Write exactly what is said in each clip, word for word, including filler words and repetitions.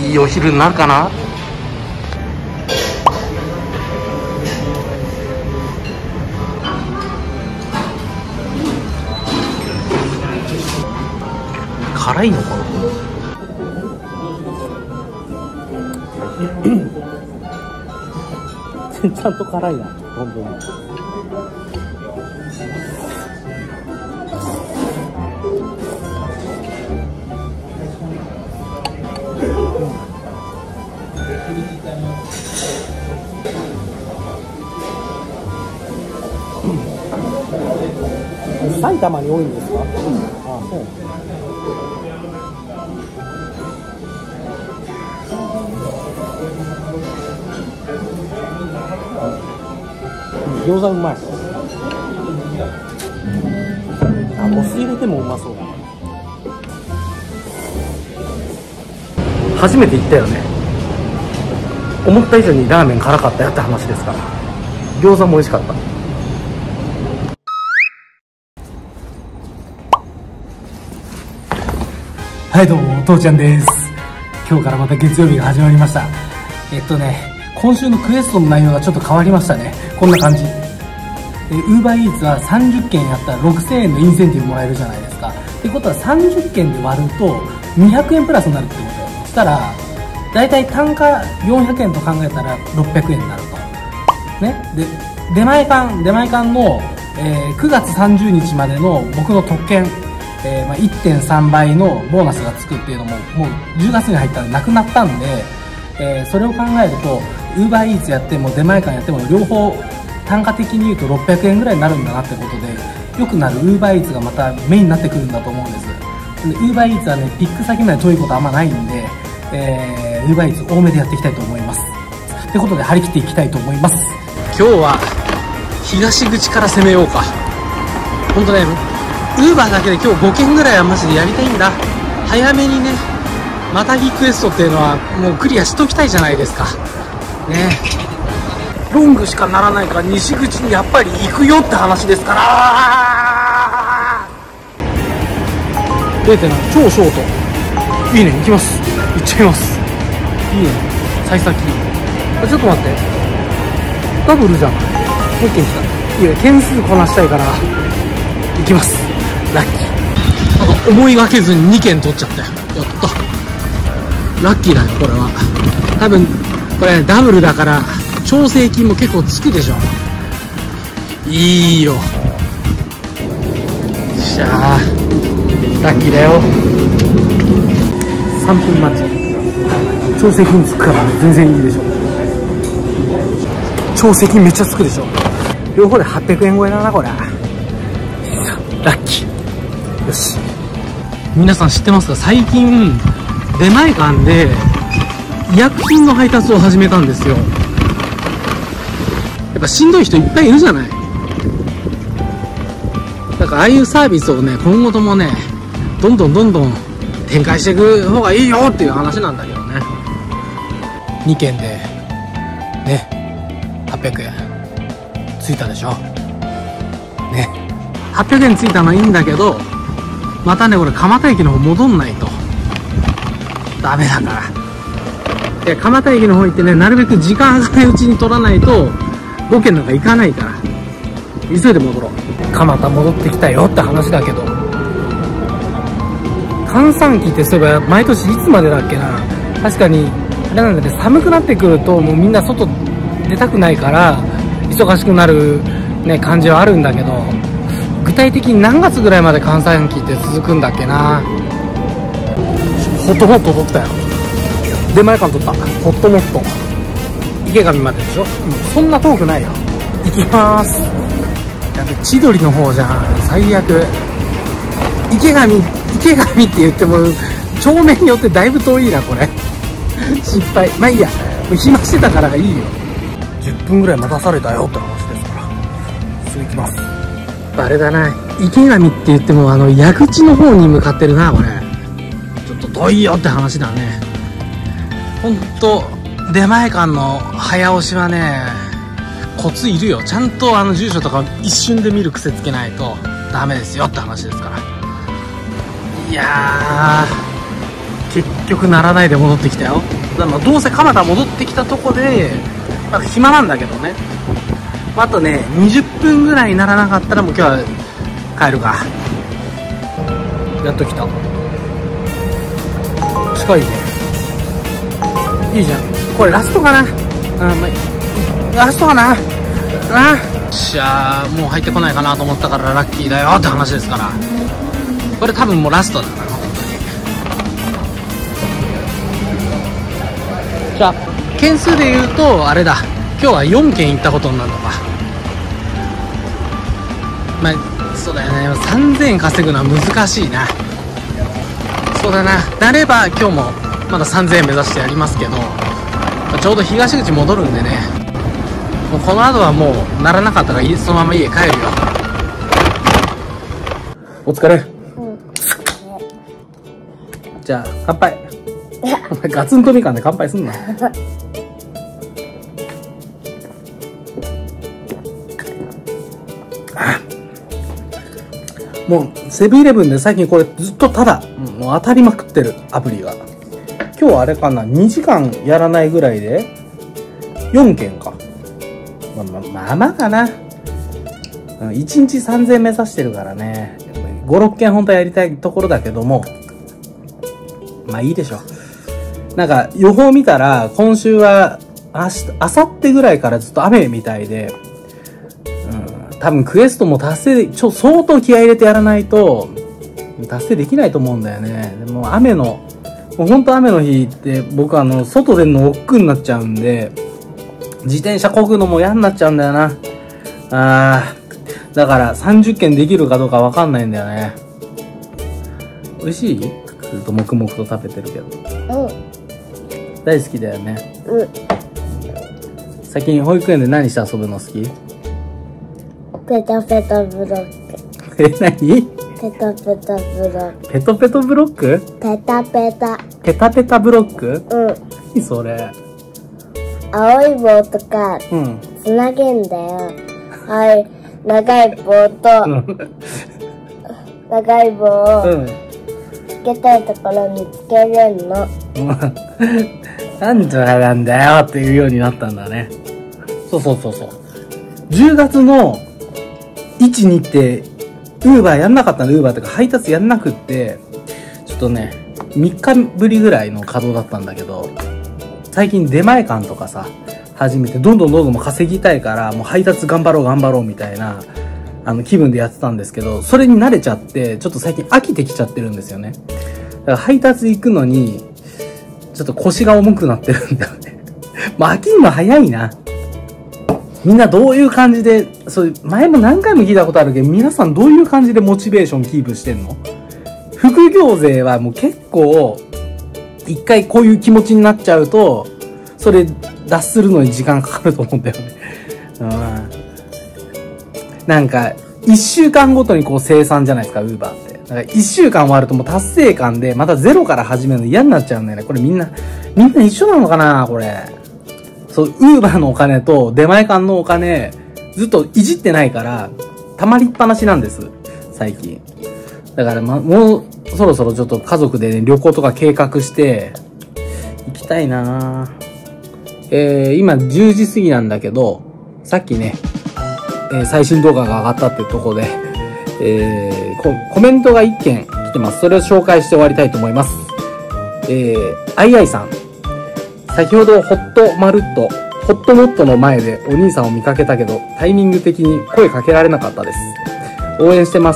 いいお昼になるかな。辛いのかな。ちゃんと辛いな、本当に。埼玉に多いんですか？うん、ああ、そう。餃子うまい。あ、お酢入れてもうまそうだ。初めて行ったよね。思った以上にラーメン辛かったよって話ですから。餃子も美味しかった。はいどうも、父ちゃんです。今日からまた月曜日が始まりました。えっとね、今週のクエストの内容がちょっと変わりましたね。こんな感じ。ウーバーイーツはさんじゅっけんやったらろくせんえんのインセンティブもらえるじゃないですか。ってことはさんじゅっけんで割るとにひゃくえんプラスになるってことよ。そしたら、だいたい単価よんひゃくえんと考えたらろっぴゃくえんになると。ね。で、出前館、出前館の、えー、くがつさんじゅうにちまでの僕の特権、えーまあ、いってんさんばいのボーナスがつくっていうのも、もうじゅうがつに入ったらなくなったんで、えー、それを考えると、ウーバーイーツやっても出前館やっても両方単価的に言うとろっぴゃくえんぐらいになるんだなってことで、良くなるウーバーイーツがまたメインになってくるんだと思うんです。ウーバーイーツはね、ピック先まで遠いことあんまないんで、えー、ウーバーイーツ多めでやっていきたいと思います。ってことで張り切っていきたいと思います。今日は東口から攻めようか。ほんとね、ウーバーだけで今日ごけんぐらいはマジでやりたいんだ。早めにね、またぎクエストっていうのはもうクリアしときたいじゃないですか。ね。ロングしかならないから西口にやっぱり行くよって話ですから。れいてんなな 超ショート。いいね、行きます。行っちゃいます。いいね、幸先。あ、ちょっと待って。ダブルじゃん。もう一件来た。いや、件数こなしたいから行きます。ラッキー。なんか思いがけずににけん取っちゃったよ。やった。ラッキーだよ、これは。多分これダブルだから調整金も結構つくでしょ。いいよ。しゃあラッキーだよ。さんぷん待ち。調整金つくからね、全然いいでしょ。調整金めっちゃつくでしょ。両方ではっぴゃくえん超えだな、これ。ラッキー。よし。皆さん知ってますか？最近出前館で医薬品の配達を始めたんですよ。やっぱしんどい人いっぱいいるじゃない。だからああいうサービスをね、今後ともね、どんどんどんどん展開していく方がいいよっていう話なんだけどね。にけんでね、はっぴゃくえんついたでしょ。ね、はっぴゃくえんついたのはいいんだけど、またね、これ蒲田駅の方戻んないとダメだから。で、蒲田駅の方行ってね、なるべく時間がないうちに取らないとごけんなんか行かないから、急いで戻ろう。蒲田戻ってきたよって話だけど、閑散期ってそういえば毎年いつまでだっけな。確かにあれなんだね、寒くなってくるともうみんな外出たくないから忙しくなるね感じはあるんだけど、具体的に何月ぐらいまで閑散期って続くんだっけな。ホットモット取ったよ。出前館取った。ホットモット池上まででしょ。うん、そんな遠くないよ。行きまーす。やべ、千鳥の方じゃん。最悪。池上池上って言っても町名によってだいぶ遠いな、これ。失敗。まあいいや、もう暇してたからいいよ。じゅっぷんぐらい待たされたよって話ですから、すぐ行きます。あれだな、池上って言ってもあの矢口の方に向かってるな、これ。ちょっと遠いよって話だね。ほんと出前館の早押しはね、コツいるよ。ちゃんとあの住所とか一瞬で見る癖つけないとダメですよって話ですから。いやー、 結局ならないで戻ってきたよ。だからどうせ蒲田戻ってきたとこで、まあ、暇なんだけどね。あとねにじゅっぷんぐらいにならなかったらもう今日は帰るか。やっと来た。近いね。いいじゃん。これラストかな。あ、まあ、ラストかな。ああ、しゃあもう入ってこないかなと思ったからラッキーだよって話ですから。これ多分もうラストだな、本当に。じゃあ件数で言うとあれだ、今日はよんけん行ったことになるのか。まあそうだよね、さんぜんえん稼ぐのは難しいな。そうだな、なれば今日もまださんぜんえん目指してやりますけど、ちょうど東口戻るんでね、もうこの後はもうならなかったらそのまま家帰るよ。お疲れ。じゃあ乾杯。お前ガツンとみかんで乾杯すんな。もうセブンイレブンで最近これずっとただ、うん、もう当たりまくってるアプリが。今日あれかな、にじかんやらないぐらいでよんけんか。まあまあまあまあかな。いちにちさんぜん目指してるからね。ご、ろっけん本当はやりたいところだけども、まあいいでしょ。なんか予報見たら今週は明日、明後日ぐらいからずっと雨みたいで、うん、多分クエストも達成で、ちょ、相当気合い入れてやらないと達成できないと思うんだよね。でも雨の、もうほんと雨の日って僕あの、外出るの億劫になっちゃうんで、自転車漕ぐのも嫌になっちゃうんだよな。あー、だからさんじゅっけんできるかどうかわかんないんだよね。美味しい？ずっと黙々と食べてるけど。うん。大好きだよね。うん。最近保育園で何して遊ぶの好き？ ペタペタブロック。 え、何？ ペタペタブロック。 ペトペトブロック？ ペタペタ。 ペタペタブロック？ うん。 何それ？ 青い棒とか、うん。つなげんだよ。はい。長い棒と、うん、長い棒を、うん。つけたいところにつけれんの。なんじゃなんだよっていうようになったんだね。 そうそうそうそう。じゅうがつのいち、にって、ウーバーやんなかったんで、ウーバーとか配達やんなくって、ちょっとね、みっかぶりぐらいの稼働だったんだけど、最近出前館とかさ、始めて、どんどんどんどんも稼ぎたいから、もう配達頑張ろう頑張ろうみたいな、あの気分でやってたんですけど、それに慣れちゃって、ちょっと最近飽きてきちゃってるんですよね。だから配達行くのに、ちょっと腰が重くなってるんだよね。まあ飽きるの早いな。みんなどういう感じで、そういう、前も何回も聞いたことあるけど、皆さんどういう感じでモチベーションキープしてんの？副業勢はもう結構、一回こういう気持ちになっちゃうと、それ脱するのに時間かかると思うんだよね。うん。なんか、一週間ごとにこう生産じゃないですか、ウーバーって。だから一週間終わるともう達成感で、またゼロから始めるの嫌になっちゃうんだよね。これみんな、みんな一緒なのかなこれ。そう、ウーバーのお金と出前館のお金、ずっといじってないから、溜まりっぱなしなんです。最近。だからま、もう、そろそろちょっと家族でね、旅行とか計画して、行きたいなぁ。えー、今じゅうじ過ぎなんだけど、さっきね、えー、最新動画が上がったっていうところで、えー、コ、コメントがいっけん来てます。それを紹介して終わりたいと思います。えー、アイアイさん。先ほどホットマルット、ホットモットの前でお兄さんを見かけたけど、タイミング的に声かけられなかったです。応援してます。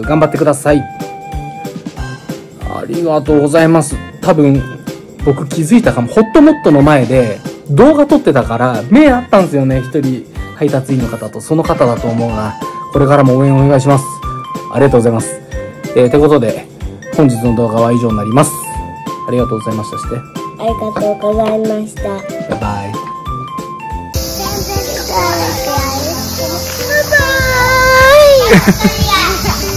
頑張ってください。ありがとうございます。多分、僕気づいたかも。ホットモットの前で動画撮ってたから、目あったんですよね。一人配達員の方と、その方だと思うが、これからも応援お願いします。ありがとうございます。えー、てことで、本日の動画は以上になります。ありがとうございましたして。 ありがとうございました。バイバイ。バイバイ。